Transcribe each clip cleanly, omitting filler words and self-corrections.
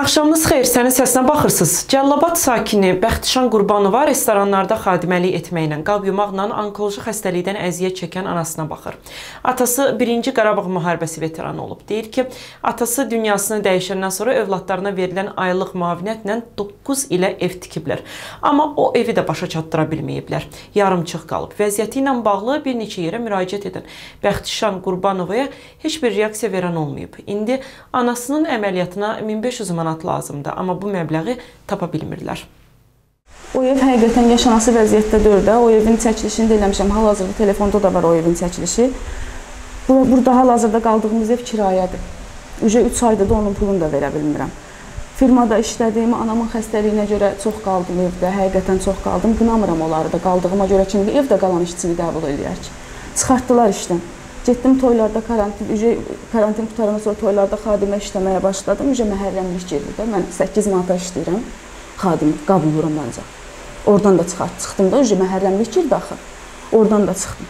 Axşamınız xeyir, sənin səsinə baxırsınız. Cəllabad sakini Bəxtişan Qurbanova restoranlarda xadiməlik etməklə, qab yumaqla onkoloji xəstəlikdən əziyyət çəkən anasına baxır. Atası 1-ci Qarabağ müharibəsi veteranı olub. Deyir ki, atası dünyasını dəyişəndən sonra övladlarına verilən aylıq müavinətlə 9 ilə ev tikiblər. Amma o evi də başa çatdıra bilməyiblər. Yarımçıq qalıb. Vəziyyəti ilə bağlı bir neçə yerə müraciət edən Bəxtişan Qurbanovaya heç bir reaksiya verən olmayıb. İndi anasının əməliyyatına 1500 manat lazımdır, amma bu məbləği tapa bilmirlər. O ev həqiqətən yaşanası vəziyyətdə deyil də. O evin çəkilişini də eləmişəm. Hal-hazırda telefonda da var o evin çəkilişi. Burada hal-hazırda qaldığımız ev kirayədir. Ücə 3 ayda da onun pulunu da verə bilmirəm. Firmada işlədiyim, anamın xəstəliyinə görə çox qaldım evdə. Həqiqətən çox qaldım. Qınamıram onları da qaldığıma görə. Çünki evdə qalan işçini qəbul eləyər ki. Çıxartdılar işdən. Getdim toylarda karantin qutarandan sonra toylarda xadimə işləməyə başladım. Məhərrəmlik gedir də. Mən 8 manata işləyirəm. Xadim qabuluram ancaq. Oradan da çıxdım da. Məhərrəmlik girdi axı. Oradan da çıxdım.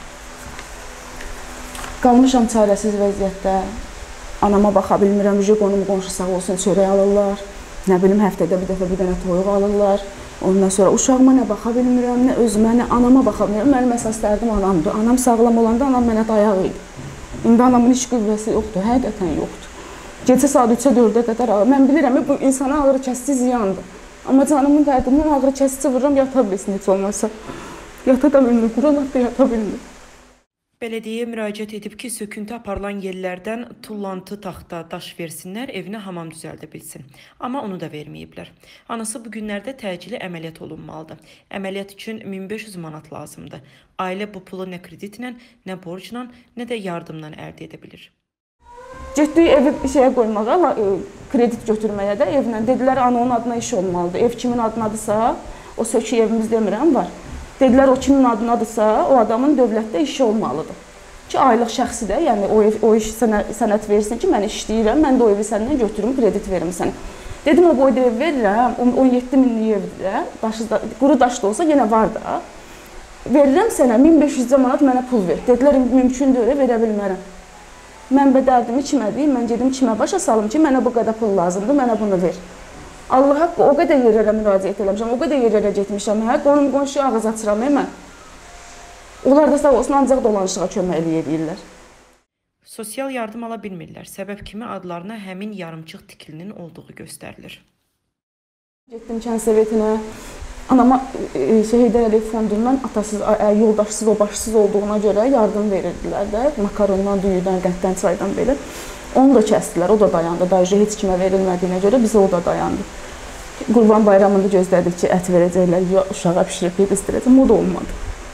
Qalmışam çarəsiz vəziyyətdə. Anama baxa bilmirəm. Qonum qonşu sağ olsun çörək alırlar. Nə bilim həftədə bir dəfə bir dənə toyuq alırlar. Ondan sonra uşağıma nə baxa bilmirəm, nə özümə, nə anama baxa bilmirəm. Mənim əsas dərdim anamdır. Anam sağlam olanda anam mənə dayaq idi. İndi anamın iş qüvvəsi yoxdur, həqiqətən yoxdur. Gecə saat 3-ə 4-ə qədər ağrı. Mən bilirəm ki, bu insana ağrı kəsici ziyandır. Amma canımın dərdindən ağrı kəsici vururam, yata bilsin heç olmasa. Yata da bilmir, quralar da yata bilmir. Bələdiyyəyə müraciət edib ki, söküntü aparılan yerlərdən tullantı taxta daş versinlər, evinə hamam düzəldə bilsin. Amma onu da verməyiblər. Anası bu günlərdə təcili əməliyyat olunmalıdır. Əməliyyat üçün 1500 manat lazımdır. Ailə bu pulu nə kreditlə, nə borcla, nə də yardımla əldə edə bilir. Getdik evi şeyə qoymağa, kredit götürməyə də evlə. Dedilər, onun adına iş olmalıdır. Ev kimin adınadırsa, o sökü evimiz demirəm var. Dedilər, o kimin adınadırsa, o adamın dövlətdə işi olmalıdır. Ki, aylıq şəxsidir, yəni o iş sənət versin ki, mən işləyirəm, mən də o evi səndən götürüm, kredit verim sənə. Dedim, o boyda ev verirəm, 17 minlik evdir, quru daş da olsa yenə var da. Verirəm sənə, 1500 manat mənə pul ver. Dedilər, mümkündür, verə bilmərəm. Mən dərdimi kimə deyim, mən gedim kimə başa salım ki, mənə bu qədər pul lazımdır, mənə bunu ver. Allah haqqı o qədər yerlərə müraciət eləmişəm, o qədər yerlərə getmişəm, qonum qonşuya ağız açıram mən. Onlar da sağ olsun, ancaq dolanışığa kömək eləyirlər. Sosial yardım ala bilmirlər, səbəb kimi adlarına həmin yarımçıq tikilinin olduğu göstərilir. Getdim kənd sovetinə, anama Heydər Əliyev fondundan atasız, yoldaşsız, o başsız olduğuna görə yardım verirdilər də, makarondan, düyüdən, qənddən, çaydan belə. Onu da kəsdilər, o da dayandı. Dayıca heç kimə verilmədiyinə görə bizə o da dayandı. Qurban bayramında gözlədik ki, ət verəcəklər, uşağa pişirib yedizdirəcəm, o da olmadı.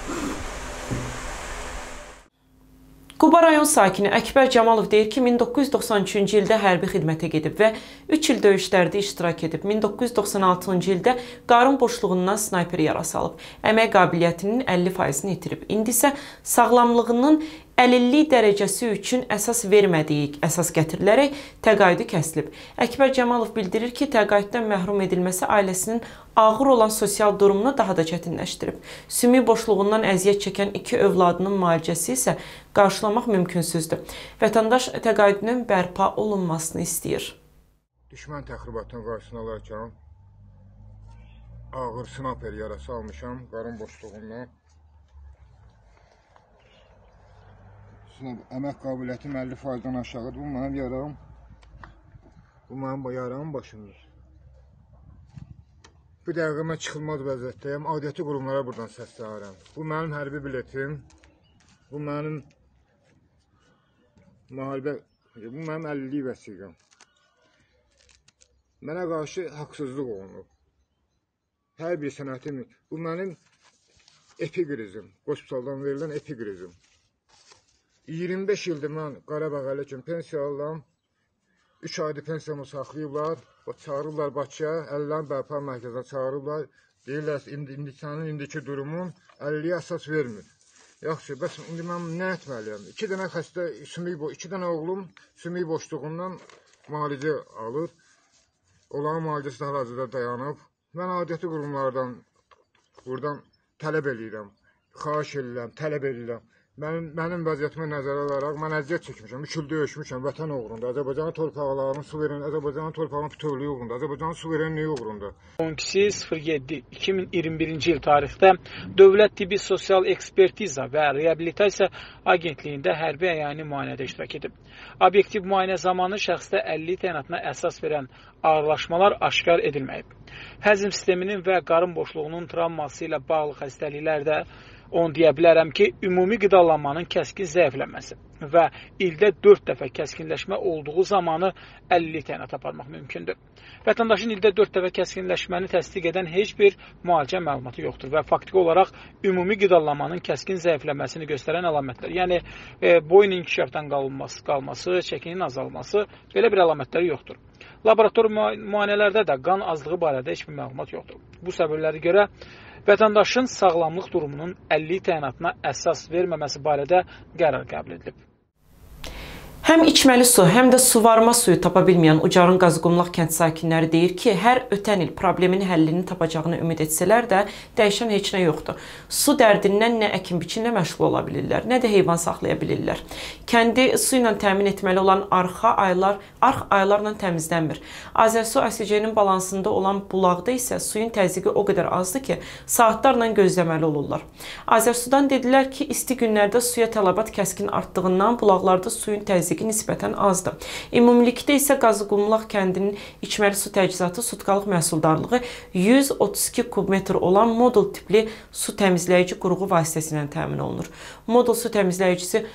Quba rayon sakini Əkbər Camalov deyir ki, 1993-cü ildə hərbi xidmətə gedib və 3 il döyüşlərdə iştirak edib. 1996-cı ildə qarın boşluğundan snayper yarası alıb. Əmək qabiliyyətinin 50%-ni itirib. İndi isə sağlamlığının əlillik dərəcəsi üçün əsas vermədiyi əsas gətirilərək təqaüdü kəsilib. Əkbər Camalov bildirir ki, təqaüddən məhrum edilməsi ailəsinin ağır olan sosial durumunu daha da çətinləşdirib. Sümük boşluğundan əziyyət çəkən 2 övladının müalicəsi isə qarşılamaq mümkünsüzdür. Vətəndaş təqaüdünün bərpa olunmasını istəyir. Düşmən təxribatının qarşısını alarkən ağır snayper yarası almışam qarın boşluğundan. Əmək qabiliyyətim 50%-dən aşağıdır. Bu mənim yaram. Bu mənim yaramın başımdır. Bu dəqiqə mən çıxılmaz vəziyyətdəyəm. Aidiyyəti qurumlara buradan səslənirəm. Bu mənim hərbi biletim. Bu mənim müharibə, bu mənim 50-lik vəsiqəm. Mənə qarşı haqsızlıq olunub. Hər bir sənətim, bu mənim epikrizim. Hospitaldan verilən epikrizim. 25 ildir mən Qarabağ əli üçün pensiya alıram. 3 aydır pensiyamı saxlayıblar. Çağırırlar Bakıya, əllərin bərpa mərkəzinə çağırırlar. Deyirlər, sənin indiki durumun 50-yə əsas vermir. Yaxşı, bəs indi mən nə etməliyəm? 2 dənə xəstə, 2 dənə oğlum sümük boşluğundan müalicə alır. Onların müalicəsi hal-hazırda dayanıb. Mən aidiyyəti qurumlardan buradan tələb edirəm, xahiş edirəm, tələb edirəm. Mənim vəziyyətimi nəzərə alaraq mən əziyyət çəkmişəm, 3 il döyüşmüşəm vətən uğrunda, Azərbaycanın torpaqlarının Azərbaycanın torpağının bütövlüyü uğrunda, Azərbaycanın suverenliyi uğrunda. 12.07.2021-ci il tarixdə Dövlət Tibbi Sosial Ekspertiza və Reabilitasiya Agentliyində hərbi əyani müayinədə iştirak edib. Obyektiv müayinə zamanı şəxsdə 50 təyinatına əsas verən ağırlaşmalar aşkar edilməyib. Həzm sisteminin və qarın boşluğunun travması ilə bağlı xəstəliklər də onu deyə bilərəm ki, ümumi qidalanmanın kəskin zəifləməsi və ildə 4 dəfə kəskinləşmə olduğu zamanı 50 təyinat aparmaq mümkündür. Vətəndaşın ildə 4 dəfə kəskinləşməni təsdiq edən heç bir müalicə məlumatı yoxdur və faktiki olaraq ümumi qidalanmanın kəskin zəifləməsini göstərən əlamətlər, yəni boyun inkişafdan qalması, çəkinin azalması, belə bir əlamətləri yoxdur. Laborator müayinələrdə də qan azlığı barədə heç bir məlumat yoxdur. Bu səbəblərə görə vətəndaşın sağlamlıq durumunun 50 təyinatına əsas verməməsi barədə qərar qəbul edilib. Həm içməli su, həm də suvarma suyu tapa bilməyən Ucarın Qazıqumlaq kənd sakinləri deyir ki, hər ötən il problemin həllini tapacağını ümid etsələr də dəyişən heç nə yoxdur. Su dərdindən nə əkin biçinlə məşğul ola bilirlər, nə də heyvan saxlaya bilirlər. Kəndi su ilə təmin etməli olan arx aylarla təmizlənmir. Azərsu ASC-nin balansında olan bulaqda isə suyun təzyiqi o qədər azdır ki, saatlarla gözləməli olurlar. Azərsudan dedilər ki, isti günlərdə suya tələbat kəskin artdığından bulaqlarda suyun təzyiqi nisbətən azdır. Ümumilikdə isə Qazıqumlaq kəndinin içməli su təchizatı sutkalıq məhsuldarlığı 132 kubmetr olan modul tipli su təmizləyici qurğu vasitəsilə təmin olunur. Modul su təmizləyici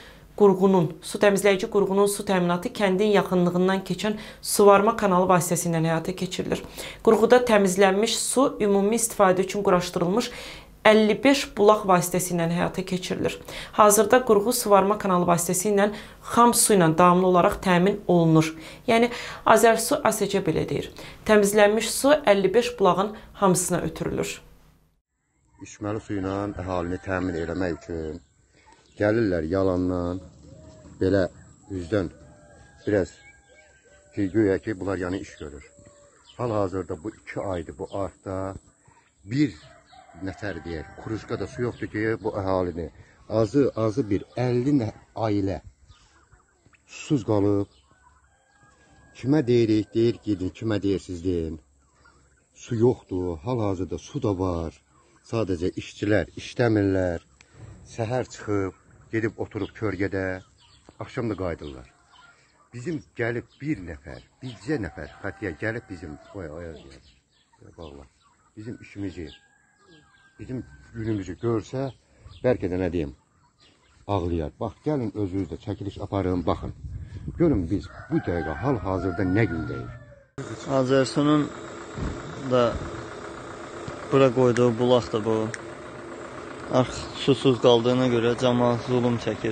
qurğunun su təminatı kəndin yaxınlığından keçən suvarma kanalı vasitəsilə həyata keçirilir. Qurğuda təmizlənmiş su ümumi istifadə üçün quraşdırılmış 55 bulaq vasitəsilə həyata keçirilir. Hazırda qurğu suvarma kanalı vasitəsilə xam su ilə davamlı olaraq təmin olunur. Yəni, Azərsu ASC belə deyir. Təmizlənmiş su 55 bulağın hamısına ötürülür. İçməli su ilə əhalini təmin eləmək üçün gəlirlər yalandan, belə üzdən biraz güya ki, bunlar yəni iş görür. Hal-hazırda bu 2 aydır bu artda bir nəfər deyək, kuruşka da su yoxdur ki, bu əhalini azı bir 50 ailə susuz qalıb. Kimə deyirik, deyir gidin, kimə deyirsiz deyin. Su yoxdur, hal-hazırda su da var. Sadəcə işçilər işləmirlər. Səhər çıxıb, gedib oturub kölgədə, axşam da qayıdırlar. Bizim gəlib bir nəfər, bircə nəfər xətiyə gəlib bizim bizim işimizi, bizim günümüzü görsə, bəlkə də nə deyim, ağlayar. Bax, gəlin özünüzdə çəkiliş aparın, baxın. Görün biz bu dəqiqə hal-hazırda nə gündəyik. Azərsunun da bura qoyduğu bulaq da bu. Susuz qaldığına görə cəmaət zulüm çəkir.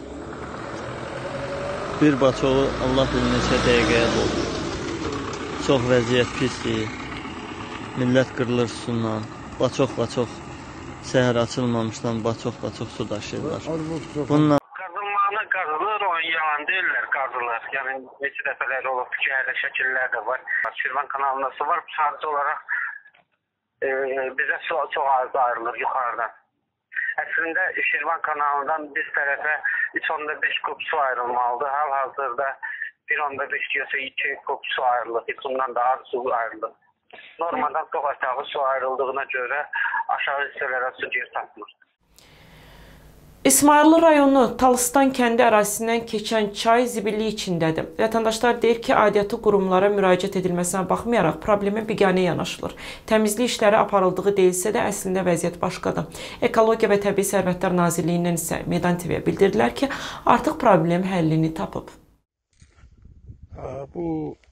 Bir baçoğu Allah bilir neçə dəqiqəyə doldu. Çox vəziyyət pisdir. Millət qırılır susundan. Baçoq səhər açılmamışdan baçoq su daşıyırlar. Bununla qazılır, o yalan deyirlər, qazılır. Yəni, neçə dəfələr olub ki, hələ şəkillər də var. Şirvan kanalında su var, sadəcə olaraq bizə su çox az ayrılır yuxarıdan. Əslində, Şirvan kanalından biz tərəfə 3.5 kub su ayrılmalıdır. Hal-hazırda 1.5 diyorsa 2 kub su ayrılır. Bundan daha az su ayrılır. Normaldan çox aşağı su ayrıldığına görə aşağı hissələrə su geri tapmır. İsmayıllı rayonu Talıstan kəndi ərazisindən keçən çay zibilli içindədir. Vətəndaşlar deyir ki, aidiyyatı qurumlara müraciət edilməsinə baxmayaraq problemə biganə yanaşılır. Təmizlik işləri aparıldığı deyilsə də əslində vəziyyət başqadır. Ekologiya və Təbii Sərvətlər Nazirliyindən isə Meydan TV-yə bildirdilər ki, artıq problem həllini tapıb. Bu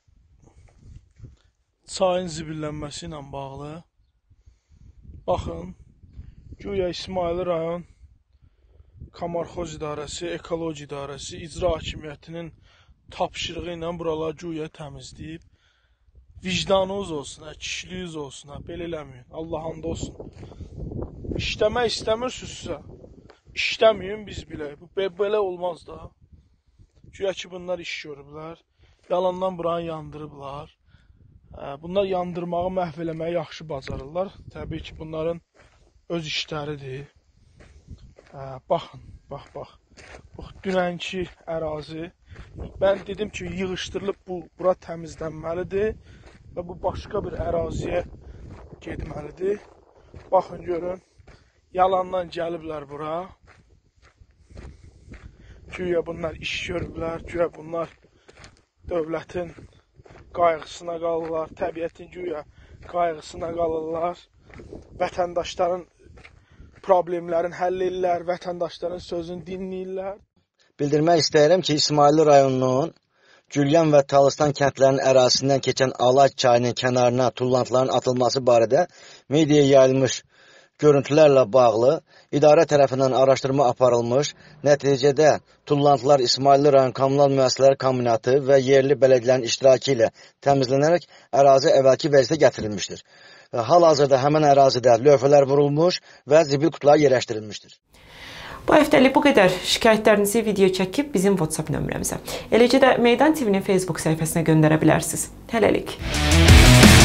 çayın zibillənməsi ilə bağlı baxın, güya İsmayıllı rayon Kamarxoz İdarəsi, Ekoloji İdarəsi, İcra Hakimiyyətinin tapşırığı ilə buralar güya təmizləyib. Vicdanınız olsun, kişiliğiniz olsun, belə eləməyin, Allah and olsun. İşləmək istəmirsizsə, işləməyin biz bilək. Bu belə olmaz da. Güya ki bunlar iş görüblər, yalandan buranı yandırıblar. Bunlar yandırmağı, məhv eləməyi yaxşı bacarırlar. Təbii ki bunların öz işləridir. Baxın, Bax. Bax, dünənki ərazi. Mən dedim ki, yığışdırılıb bura təmizlənməlidir və bu başqa bir əraziyə getməlidir. Baxın, görün, yalandan gəliblər bura. Güya bunlar iş görüblər, güya bunlar dövlətin qayğısına qalırlar, təbiətin güya qayğısına qalırlar. Vətəndaşların problemlərini həll edirlər, vətəndaşların sözünü dinləyirlər. Bildirmək istəyirəm ki, İsmailli rayonunun Gülyan və Talıstan kəndlərinin ərazisindən keçən Alay çayının kənarına tullantıların atılması barədə mediaya yayılmış görüntülərlə bağlı idarə tərəfindən araşdırma aparılmış. Nəticədə tullantılar İsmailli rayon Kommunal Müəssisələr Kombinatı və yerli bələdiyyələrin iştirakı ilə təmizlənərək ərazi əvvəlki vəziyyətə gətirilmişdir. Hal-hazırda həmin ərazidə lövhələr vurulmuş və zibil qutuları yerləşdirilmişdir. Bu həftəlik bu qədər. Şikayətlərinizi video çəkib bizim WhatsApp nömrəmizə, eləcə də Meydan TV-nin Facebook səhifəsinə göndərə bilərsiniz. Hələlik.